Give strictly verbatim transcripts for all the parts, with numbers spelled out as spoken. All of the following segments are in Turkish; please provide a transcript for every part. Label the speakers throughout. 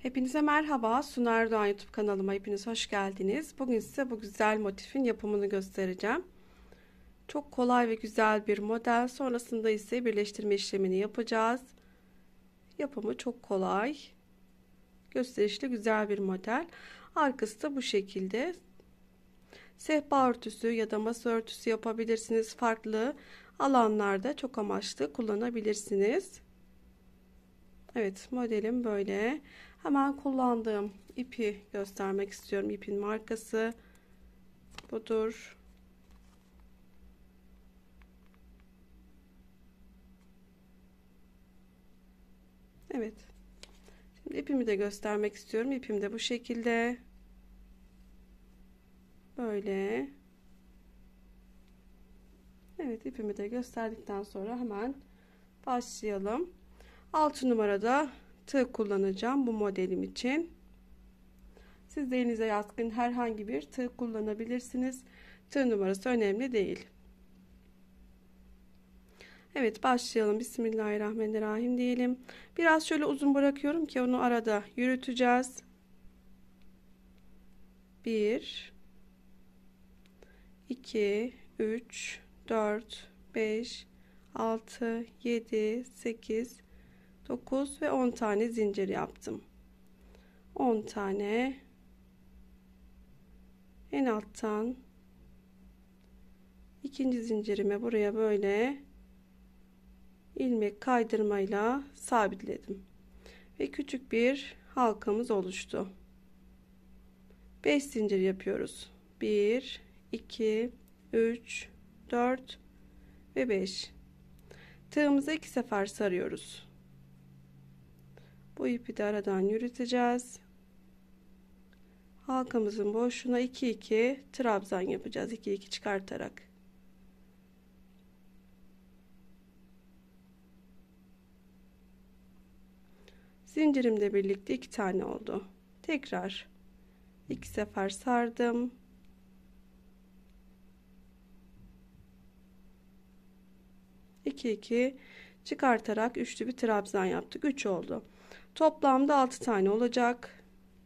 Speaker 1: Hepinize merhaba. Suna Erdoğan YouTube kanalıma hepiniz hoş geldiniz. Bugün size bu güzel motifin yapımını göstereceğim. Çok kolay ve güzel bir model. Sonrasında ise birleştirme işlemini yapacağız. Yapımı çok kolay. Gösterişli güzel bir model. Arkası da bu şekilde. Sehpa örtüsü ya da masa örtüsü yapabilirsiniz. Farklı alanlarda çok amaçlı kullanabilirsiniz. Evet, modelim böyle. Hemen kullandığım ipi göstermek istiyorum. İpin markası budur. Evet. Şimdi ipimi de göstermek istiyorum. İpim de bu şekilde. Böyle. Evet, ipimi de gösterdikten sonra hemen başlayalım. altı numarada tığ kullanacağım bu modelim için. Siz de elinize yatkın herhangi bir tığ kullanabilirsiniz. Tığ numarası önemli değil. Evet, başlayalım. Bismillahirrahmanirrahim diyelim. Biraz şöyle uzun bırakıyorum ki onu arada yürüteceğiz. bir iki üç dört beş altı yedi sekiz dokuz ve on tane zincir yaptım. on tane en alttan ikinci zincirime buraya böyle ilmek kaydırmayla sabitledim ve küçük bir halkamız oluştu. beş zincir yapıyoruz. bir iki üç dört ve beş. Tığımıza iki sefer sarıyoruz. Bu ipi de aradan yürüteceğiz. Halkamızın boşluğuna iki iki trabzan yapacağız. iki iki çıkartarak. Zincirimle birlikte iki tane oldu. Tekrar iki sefer sardım. iki iki çıkartarak üçlü bir trabzan yaptık. üç oldu. Toplamda altı tane olacak.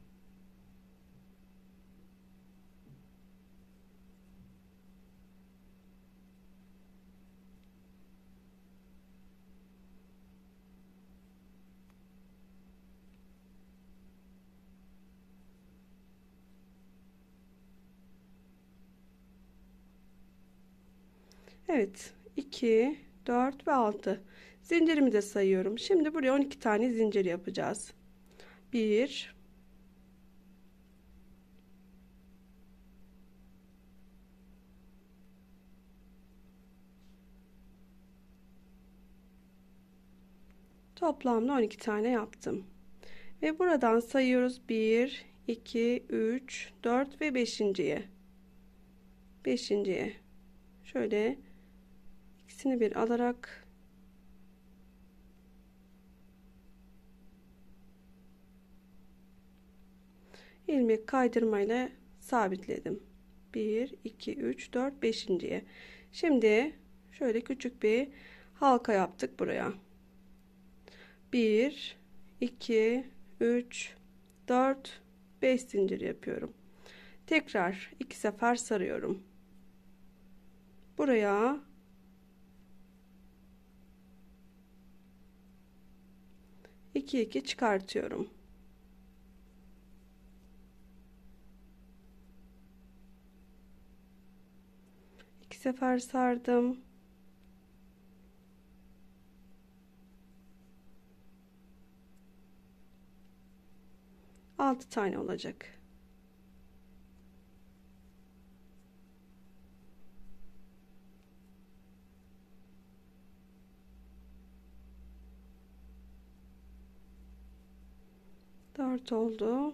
Speaker 1: Evet, iki dört ve altı zincirimi de sayıyorum. Şimdi buraya on iki tane zincir yapacağız. bir toplamda on iki tane yaptım. Ve buradan sayıyoruz. bir iki üç dört ve beşinciye. beşinciye. Şöyle ikisini bir alarak ilmek kaydırmayla sabitledim. bir iki üç dört beşinciye. Şimdi şöyle küçük bir halka yaptık buraya. bir iki üç dört beş zincir yapıyorum. Tekrar iki sefer sarıyorum. Buraya iki iki çıkartıyorum. İki sefer sardım. altı tane olacak. dört oldu.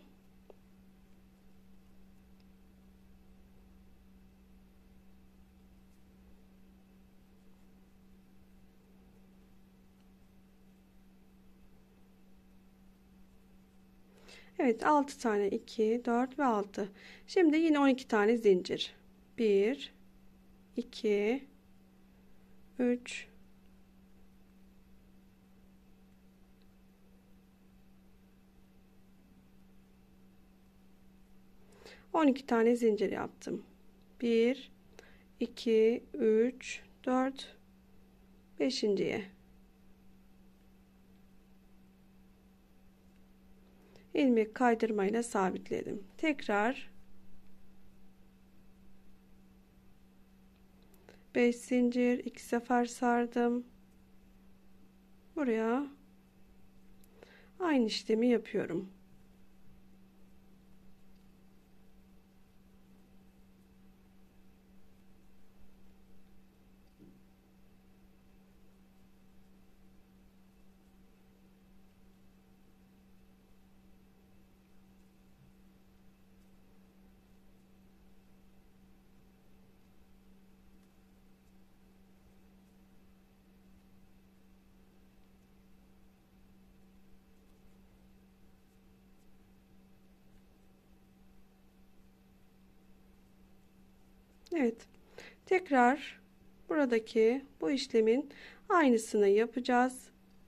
Speaker 1: Evet, altı tane, iki dört ve altı. Şimdi yine on iki tane zincir. bir iki üç on iki tane zincir yaptım. bir iki üç dört, beşinciye ilmek kaydırmayla sabitledim. Tekrar beş zincir, iki sefer sardım. Buraya aynı işlemi yapıyorum. Evet. Tekrar buradaki bu işlemin aynısını yapacağız.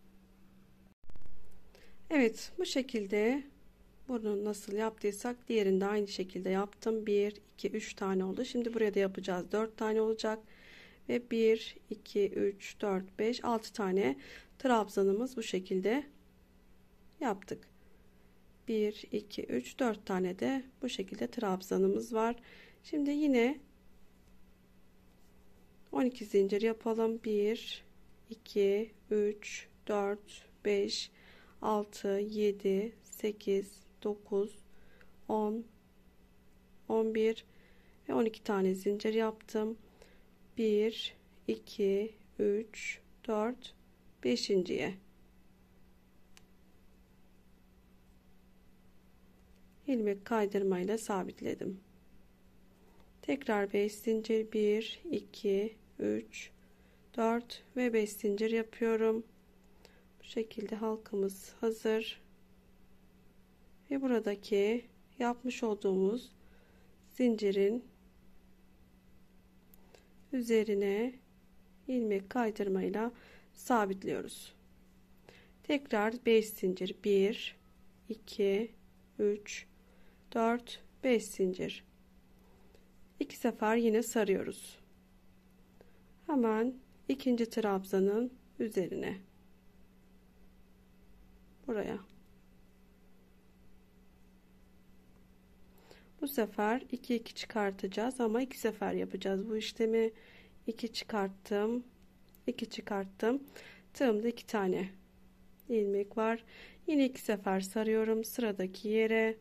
Speaker 1: Evet, bu şekilde bunu nasıl yaptıysak diğerini de aynı şekilde yaptım. bir iki üç tane oldu. Şimdi buraya da yapacağız. dört tane olacak ve bir iki üç dört beş altı tane trabzanımız bu şekilde yaptık. bir iki üç dört tane de bu şekilde trabzanımız var. Şimdi yine on iki zincir yapalım. bir iki üç dört beş altı yedi sekiz dokuz on on bir ve on iki tane zincir yaptım. bir iki üç dört, beşinciye ilmek kaydırmayla sabitledim. Tekrar beş zincir, bir iki üç dört ve beş zincir yapıyorum. Bu şekilde halkamız hazır. Ve buradaki yapmış olduğumuz zincirin üzerine ilmek kaydırmayla sabitliyoruz. Tekrar beş zincir, bir iki üç dört beş zincir. iki sefer yine sarıyoruz. Hemen ikinci trabzanın üzerine, buraya. Bu sefer iki iki çıkartacağız ama iki sefer yapacağız bu işlemi. iki çıkarttım, iki çıkarttım. Tığımda iki tane ilmek var. Yine iki sefer sarıyorum sıradaki yere.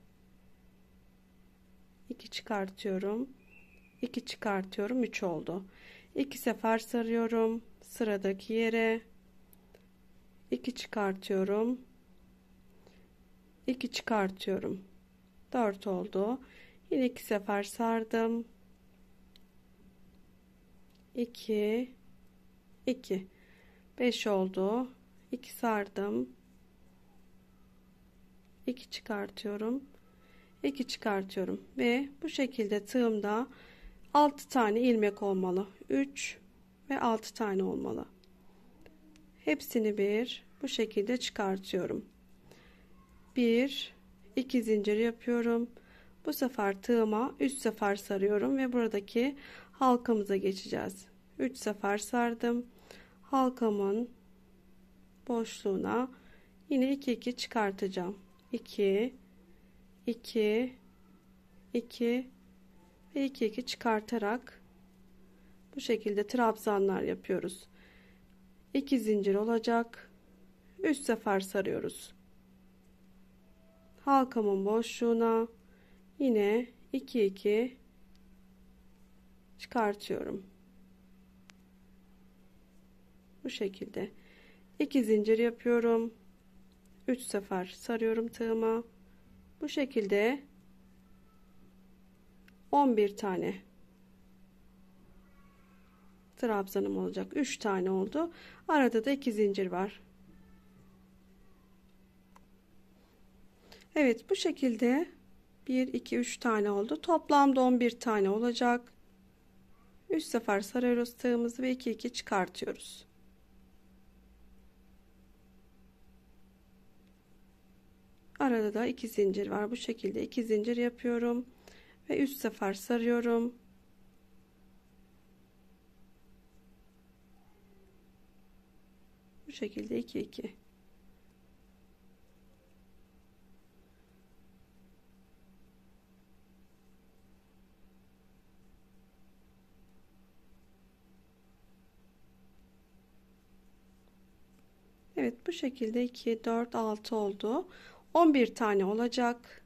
Speaker 1: iki çıkartıyorum, iki çıkartıyorum, üç oldu. iki sefer sarıyorum sıradaki yere. iki çıkartıyorum, iki çıkartıyorum, dört oldu. Yine iki sefer sardım, iki iki, beş oldu. iki sardım, iki çıkartıyorum, iki çıkartıyorum ve bu şekilde tığımda altı tane ilmek olmalı. üç ve altı tane olmalı. Hepsini bir bu şekilde çıkartıyorum. bir iki zincir yapıyorum. Bu sefer tığıma üç sefer sarıyorum ve buradaki halkamıza geçeceğiz. üç sefer sardım. Halkamın boşluğuna yine iki iki çıkartacağım. iki iki iki ve iki iki çıkartarak bu şekilde trabzanlar yapıyoruz. iki zincir olacak. üç sefer sarıyoruz. Halkamın boşluğuna yine iki iki çıkartıyorum. Bu şekilde iki zincir yapıyorum. üç sefer sarıyorum tığıma. Bu şekilde on bir tane trabzanım olacak. üç tane oldu. Arada da iki zincir var. Evet, bu şekilde bir iki üç tane oldu. Toplamda on bir tane olacak. üç sefer sarıyoruz tığımızı ve iki iki çıkartıyoruz. Arada da iki zincir var. Bu şekilde iki zincir yapıyorum ve üç sefer sarıyorum. Bu şekilde iki iki. Evet, bu şekilde iki dört altı oldu. on bir tane olacak.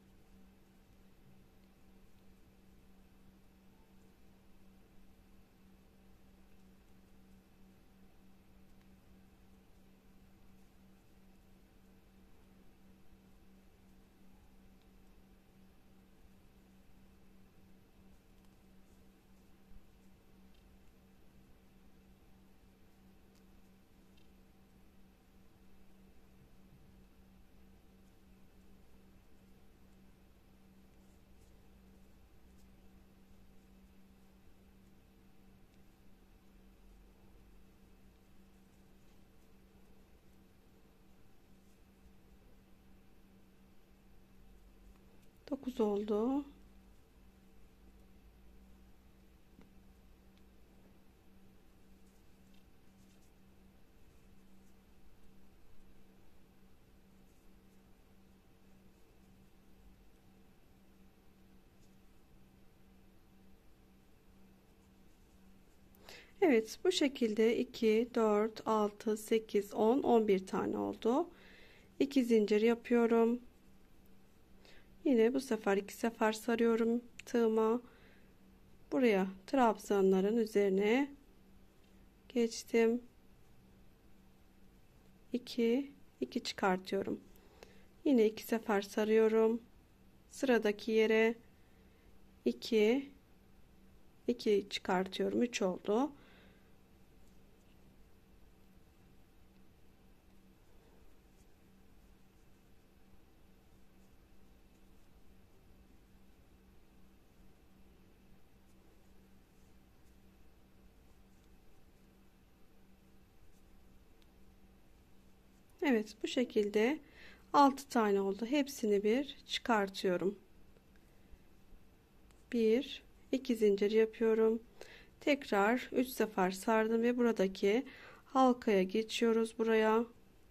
Speaker 1: dokuz oldu. Evet, bu şekilde iki dört altı sekiz on on bir tane oldu. iki zincir yapıyorum. Yine bu sefer iki sefer sarıyorum tığıma. Buraya trabzanların üzerine geçtim. iki iki çıkartıyorum. Yine iki sefer sarıyorum. Sıradaki yere iki iki çıkartıyorum. üç oldu. Evet, bu şekilde altı tane oldu. Hepsini bir çıkartıyorum. bir iki zincir yapıyorum. Tekrar üç sefer sardım ve buradaki halkaya geçiyoruz. Buraya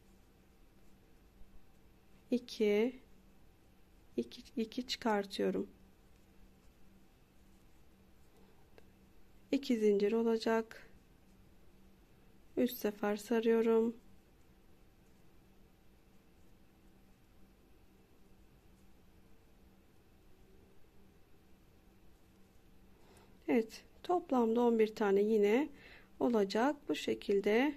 Speaker 1: iki iki iki çıkartıyorum. iki zincir olacak. üç sefer sarıyorum. Evet, toplamda on bir tane yine olacak bu şekilde.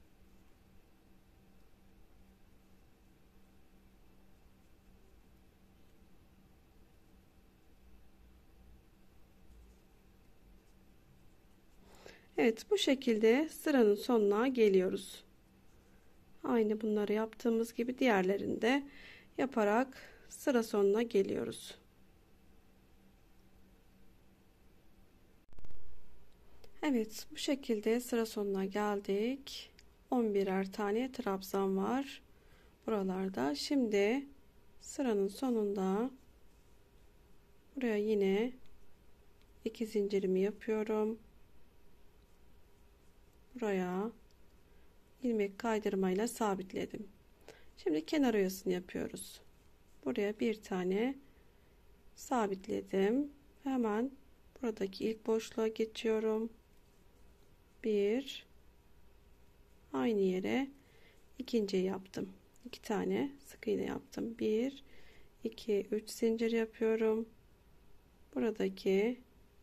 Speaker 1: Evet, bu şekilde sıranın sonuna geliyoruz. Aynı bunları yaptığımız gibi diğerlerini de yaparak sıra sonuna geliyoruz. Evet, bu şekilde sıra sonuna geldik. on birer tane trabzan var buralarda. Şimdi sıranın sonunda buraya yine iki zincirimi yapıyorum. Buraya ilmek kaydırmayla sabitledim. Şimdi kenar oyasını yapıyoruz. Buraya bir tane sabitledim. Hemen buradaki ilk boşluğa geçiyorum. Bir, aynı yere ikinci yaptım. İki tane sık iğne yaptım. Bir, iki, üç zincir yapıyorum. Buradaki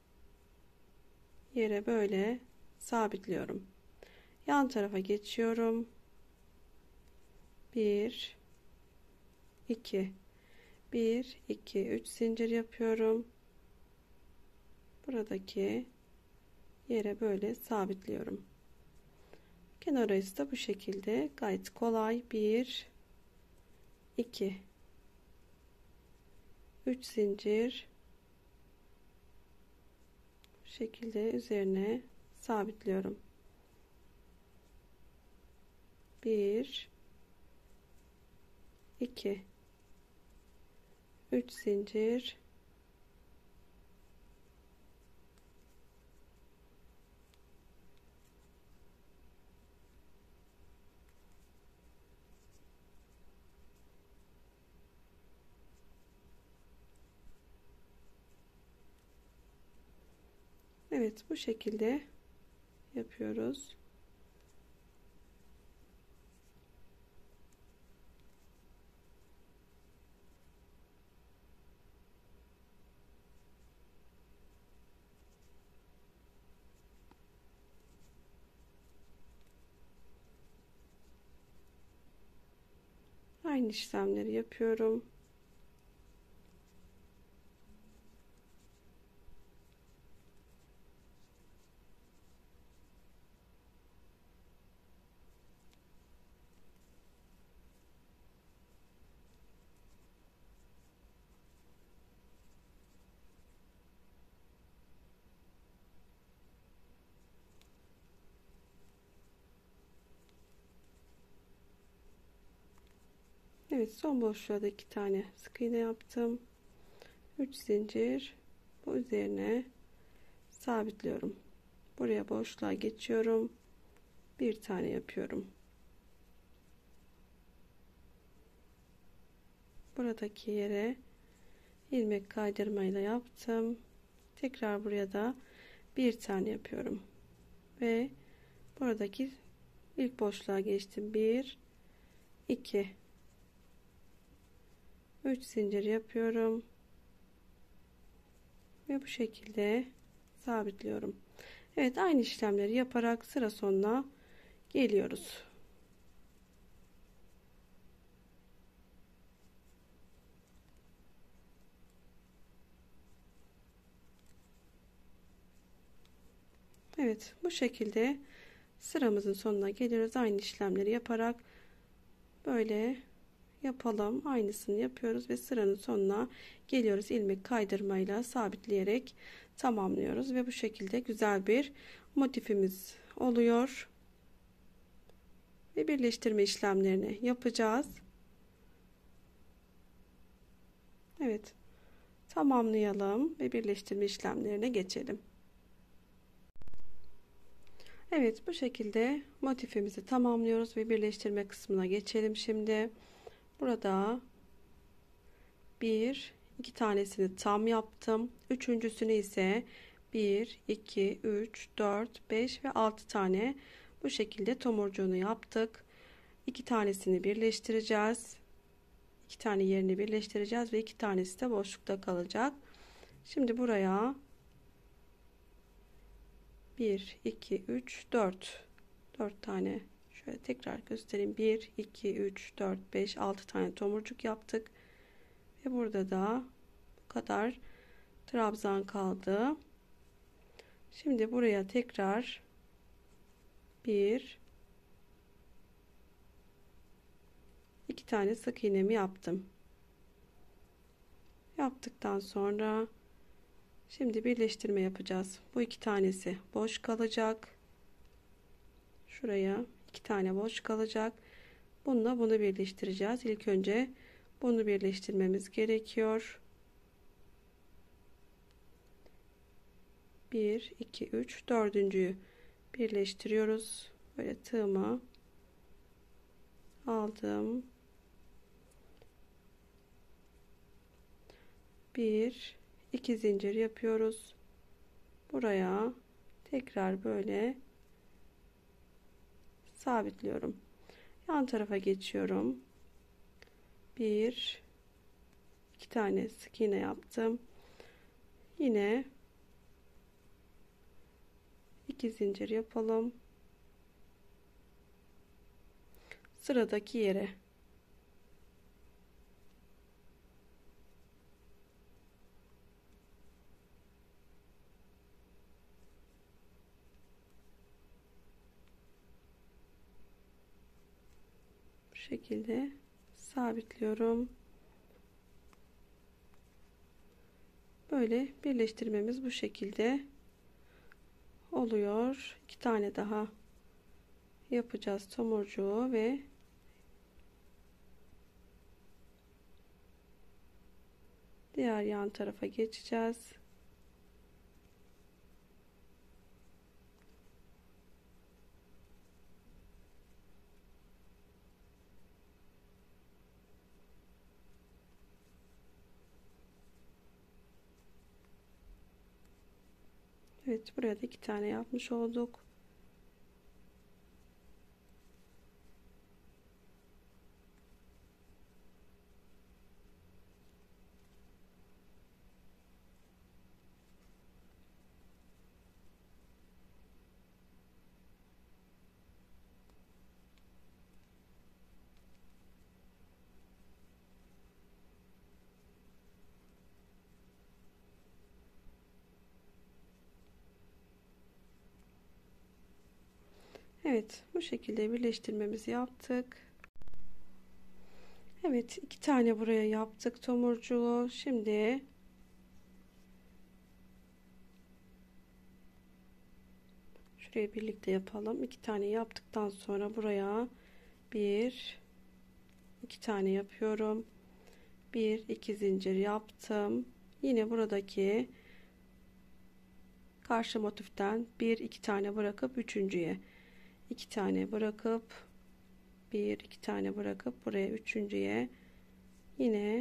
Speaker 1: yere böyle sabitliyorum. Yan tarafa geçiyorum. Bir, iki, bir, iki, üç zincir yapıyorum. Buradaki yere böyle sabitliyorum. Kenar arası da bu şekilde gayet kolay. Bir, iki, üç zincir bu şekilde üzerine sabitliyorum. Bir, iki, üç zincir Evet, bu şekilde yapıyoruz. Aynı işlemleri yapıyorum. Evet, son boşluğa da iki tane sık iğne yaptım. üç zincir, bu üzerine sabitliyorum. Buraya boşluğa geçiyorum. Bir tane yapıyorum. Buradaki yere ilmek kaydırmayla yaptım. Tekrar buraya da bir tane yapıyorum. Ve buradaki ilk boşluğa geçtim. bir iki üç zincir yapıyorum. Ve bu şekilde sabitliyorum. Evet, aynı işlemleri yaparak sıra sonuna geliyoruz. Evet, bu şekilde sıramızın sonuna geliyoruz. Aynı işlemleri yaparak böyle yapalım. Aynısını yapıyoruz ve sıranın sonuna geliyoruz. İlmek kaydırmayla sabitleyerek tamamlıyoruz ve bu şekilde güzel bir motifimiz oluyor. Ve birleştirme işlemlerini yapacağız. Evet, tamamlayalım ve birleştirme işlemlerine geçelim. Evet, bu şekilde motifimizi tamamlıyoruz ve birleştirme kısmına geçelim şimdi. Burada bir iki tanesini tam yaptım. Üçüncüsünü ise bir iki üç dört beş ve altı tane bu şekilde tomurcuğunu yaptık. iki tanesini birleştireceğiz. iki tane yerini birleştireceğiz ve iki tanesi de boşlukta kalacak. Şimdi buraya bir iki üç dört dört tane, şöyle tekrar göstereyim, bir iki üç dört beş altı tane tomurcuk yaptık ve burada da bu kadar trabzan kaldı. Şimdi buraya tekrar bir iki tane sık iğnemi yaptım. Yaptıktan sonra şimdi birleştirme yapacağız. Bu iki tanesi boş kalacak. Şuraya iki tane boş kalacak. Bununla bunu birleştireceğiz. İlk önce bunu birleştirmemiz gerekiyor. bir iki üç dördüncüyü birleştiriyoruz. Böyle tığımı aldım. bir iki zincir yapıyoruz. Buraya tekrar böyle sabitliyorum. Yan tarafa geçiyorum. bir iki tane sık iğne yaptım. Yine iki zincir yapalım. Sıradaki yere bu şekilde sabitliyorum. Böyle birleştirmemiz bu şekilde oluyor. İki tane daha yapacağız tomurcuğu ve diğer yan tarafa geçeceğiz. Evet, buraya da iki tane yapmış olduk. Evet, bu şekilde birleştirmemizi yaptık. Evet, iki tane buraya yaptık tomurcuğu. Şimdi şuraya birlikte yapalım. İki tane yaptıktan sonra buraya bir, iki tane yapıyorum. Bir, iki zincir yaptım. Yine buradaki karşı motiften bir, iki tane bırakıp üçüncüye iki tane bırakıp bir, iki tane bırakıp buraya üçüncüye yine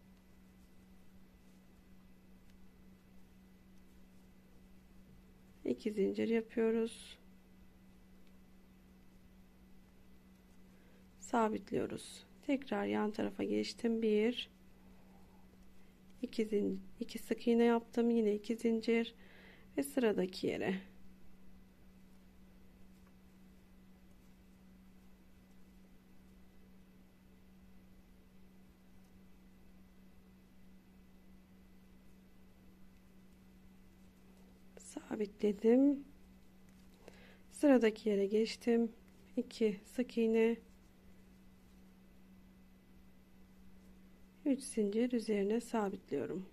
Speaker 1: iki zincir yapıyoruz. Sabitliyoruz. Tekrar yan tarafa geçtim. bir, iki zincir, iki sık iğne yaptım. Yine iki zincir ve sıradaki yere sabitledim. Sıradaki yere geçtim. iki sık iğne, üç zincir üzerine sabitliyorum.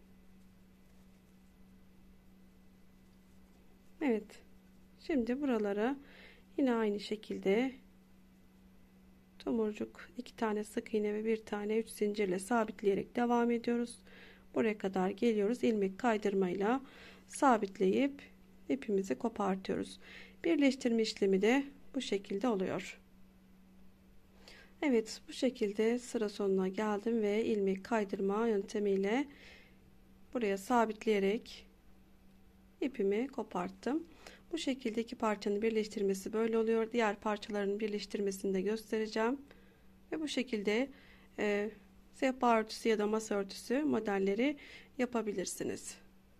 Speaker 1: Evet. Şimdi buralara yine aynı şekilde tomurcuk, iki tane sık iğne ve bir tane üç zincirle sabitleyerek devam ediyoruz. Buraya kadar geliyoruz. İlmek kaydırmayla sabitleyip ipimizi kopartıyoruz. Birleştirme işlemi de bu şekilde oluyor. Evet, bu şekilde sıra sonuna geldim ve ilmek kaydırma yöntemiyle buraya sabitleyerek ipimi koparttım. Bu şekilde iki parçanın birleştirmesi böyle oluyor. Diğer parçaların birleştirmesini de göstereceğim. Ve bu şekilde e, sehpa örtüsü ya da masa örtüsü modelleri yapabilirsiniz.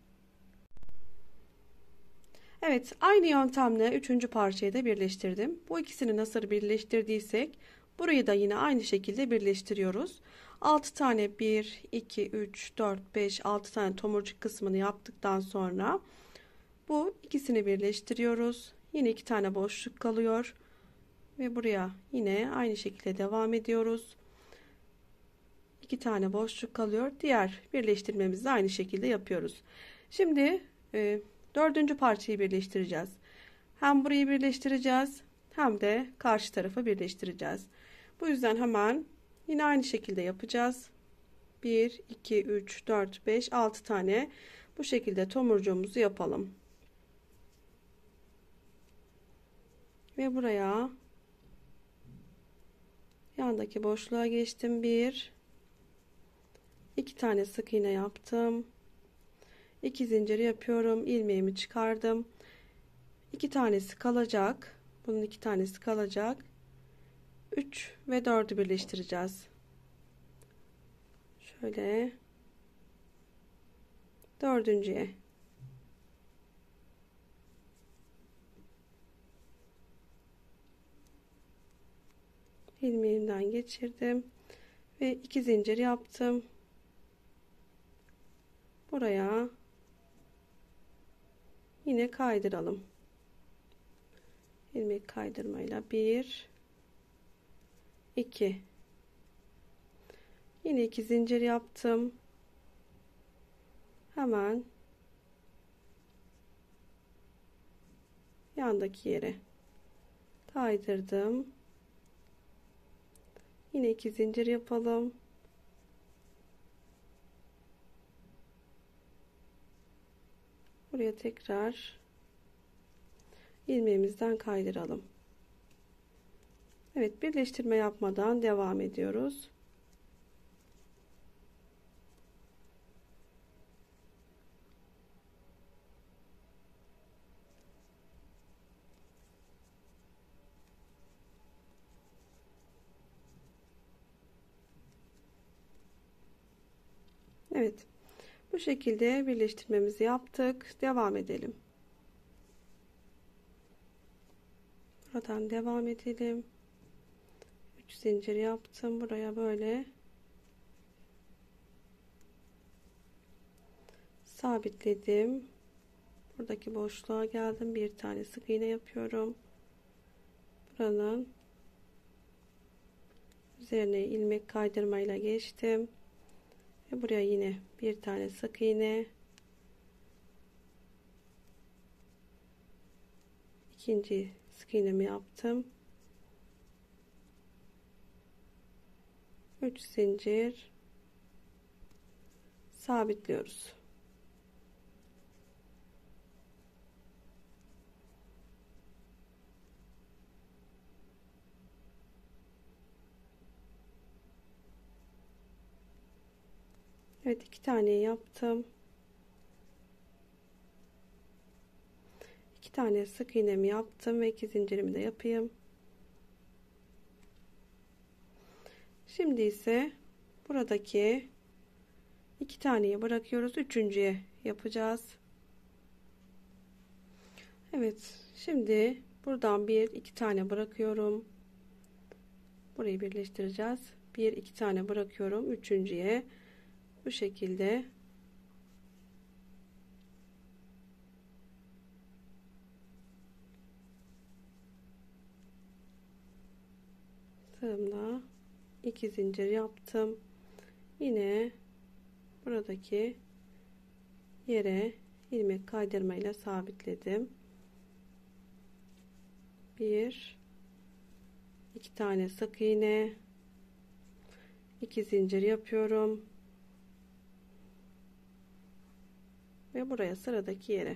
Speaker 1: Evet, aynı yöntemle üçüncü parçayı da birleştirdim. Bu ikisini nasıl birleştirdiysek burayı da yine aynı şekilde birleştiriyoruz. altı tane bir, iki, üç, dört, beş, altı tane tomurcuk kısmını yaptıktan sonra bu ikisini birleştiriyoruz. Yine iki tane boşluk kalıyor. Ve buraya yine aynı şekilde devam ediyoruz. iki tane boşluk kalıyor. Diğer birleştirmemizi de aynı şekilde yapıyoruz. Şimdi e, dördüncü parçayı birleştireceğiz. Hem burayı birleştireceğiz hem de karşı tarafı birleştireceğiz. Bu yüzden hemen yine aynı şekilde yapacağız. bir, iki, üç, dört, beş, altı tane bu şekilde tomurcuğumuzu yapalım. Ve buraya yandaki boşluğa geçtim. bir, iki tane sık iğne yaptım. iki zincir yapıyorum. İlmeğimi çıkardım. iki tanesi kalacak. Bunun iki tanesi kalacak. üç ve dördü birleştireceğiz. Şöyle dördüncüye ilmeğimden geçirdim ve iki zincir yaptım. Buraya yine kaydıralım. İlmek kaydırmayla bir, iki, yine iki zincir yaptım. Hemen yandaki yere kaydırdım. Yine iki zincir yapalım. Buraya tekrar ilmeğimizden kaydıralım. Evet, birleştirme yapmadan devam ediyoruz. Evet. Bu şekilde birleştirmemizi yaptık. Devam edelim. Buradan devam edelim. üç zincir yaptım. Buraya böyle sabitledim. Buradaki boşluğa geldim. Bir tane sık iğne yapıyorum. Buranın üzerine ilmek kaydırmayla geçtim. Ve buraya yine bir tane sık iğne. İkinci sık iğnemi yaptım. üç zincir sabitliyoruz. Evet, iki tane yaptım. iki tane sık iğnemi yaptım ve iki zincirimi de yapayım. Şimdi ise buradaki iki taneyi bırakıyoruz. Üçüncüye yapacağız. Evet, şimdi buradan bir iki tane bırakıyorum. Burayı birleştireceğiz. Bir iki tane bırakıyorum. Üçüncüye bu şekilde tığımla iki zincir yaptım. Yine buradaki yere ilmek kaydırmayla sabitledim. Bir iki tane sık iğne, iki zincir yapıyorum ve buraya sıradaki yere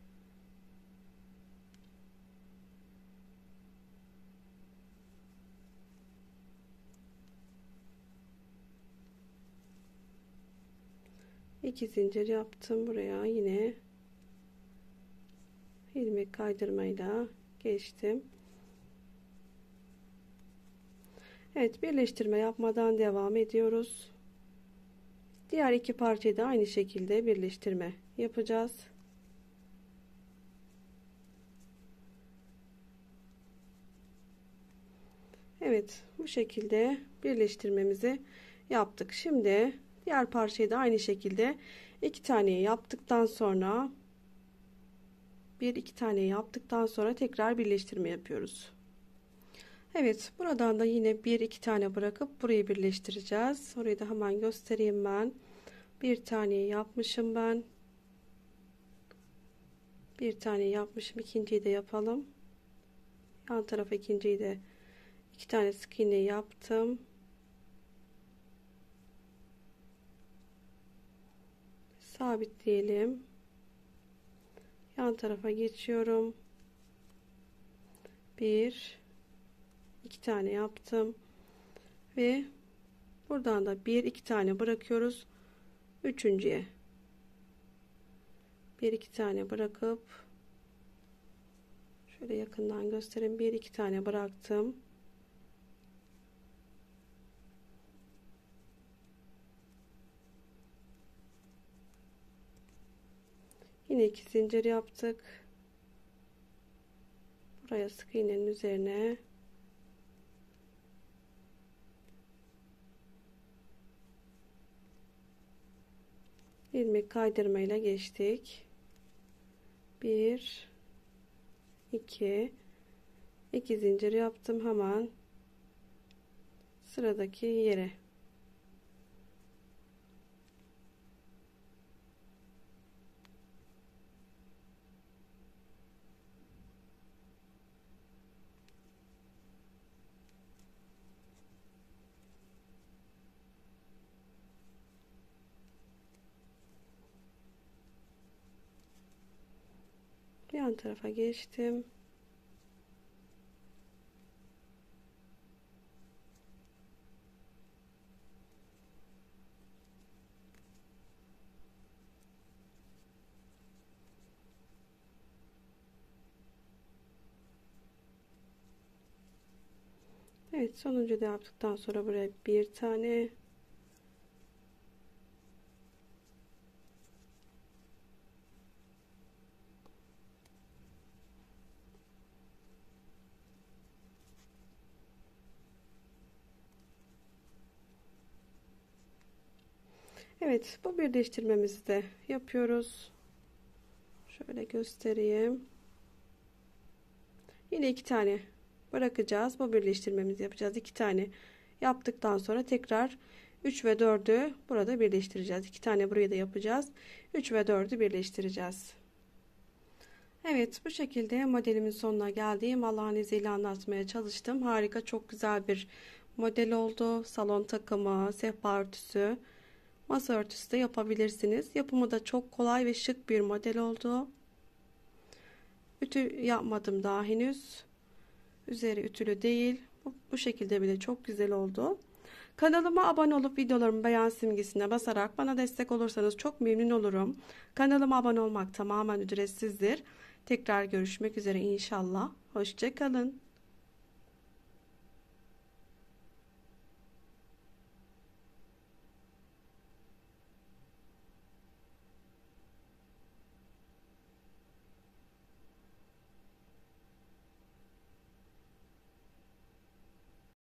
Speaker 1: iki zincir yaptım. Buraya yine ilmek kaydırmayla geçtim. Evet, birleştirme yapmadan devam ediyoruz. Diğer iki parçayı da aynı şekilde birleştirme yapacağız. Evet, bu şekilde birleştirmemizi yaptık. Şimdi diğer parçayı da aynı şekilde iki tane yaptıktan sonra bir iki tane yaptıktan sonra tekrar birleştirme yapıyoruz. Evet, buradan da yine bir iki tane bırakıp burayı birleştireceğiz. Orayı da hemen göstereyim ben. Bir tane yapmışım ben. Bir tane yapmışım. İkinciyi de yapalım. Yan tarafa ikinciyi de iki tane sık iğne yaptım. Sabitleyelim. Yan tarafa geçiyorum. Bir iki tane yaptım ve buradan da bir iki tane bırakıyoruz. Üçüncüye bir iki tane bırakıp şöyle yakından göstereyim. Bir iki tane bıraktım. Yine iki zincir yaptık. Buraya sık iğnenin üzerine ilmek kaydırmayla geçtik. Bir iki iki zincir yaptım. Hemen sıradaki yere yan tarafa geçtim. Evet, sonuncu da yaptıktan sonra buraya bir tane Evet, bu birleştirmemizi de yapıyoruz. Şöyle göstereyim. Yine iki tane bırakacağız. Bu birleştirmemizi yapacağız. iki tane yaptıktan sonra tekrar üç ve dördü burada birleştireceğiz. iki tane buraya da yapacağız. üç ve dördü birleştireceğiz. Evet, bu şekilde modelimin sonuna geldim. Allah'ın izniyle anlatmaya çalıştım. Harika, çok güzel bir model oldu. Salon takımı, sehpa örtüsü, masa örtüsü de yapabilirsiniz. Yapımı da çok kolay ve şık bir model oldu. Ütü yapmadım daha henüz. Üzeri ütülü değil. Bu, bu şekilde bile çok güzel oldu. Kanalıma abone olup videolarımı beğen simgesine basarak bana destek olursanız çok memnun olurum. Kanalıma abone olmak tamamen ücretsizdir. Tekrar görüşmek üzere inşallah. Hoşça kalın.